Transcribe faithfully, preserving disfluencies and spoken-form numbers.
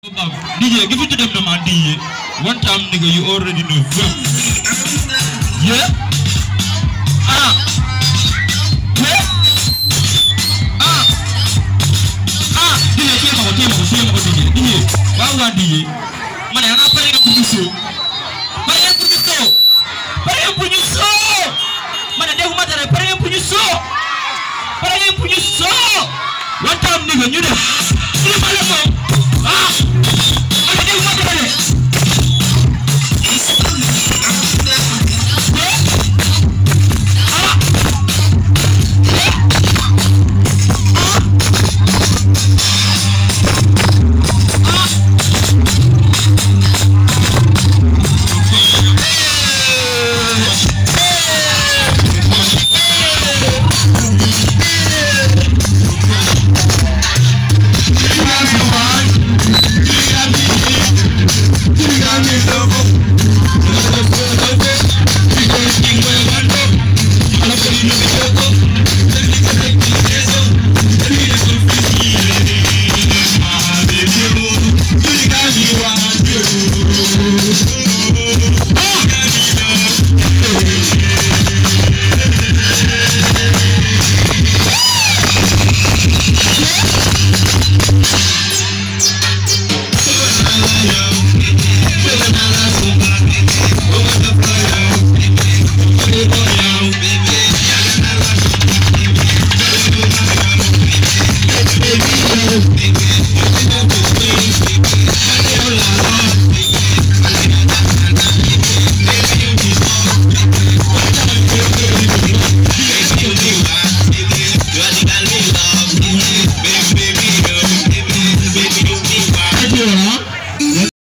D J, give it to them, no man. D J. One time, nigga, you already know. Yeah. Ah. Yeah. Ah. Ah. D J, team up, team up, team up, D J. D J. Why would D J? Man, I'm not playing a producer. Man, I'm producer. Man, I'm producer. Man, I'm not playing a producer. Man, I'm producer. One time, nigga, you know. You know, ah.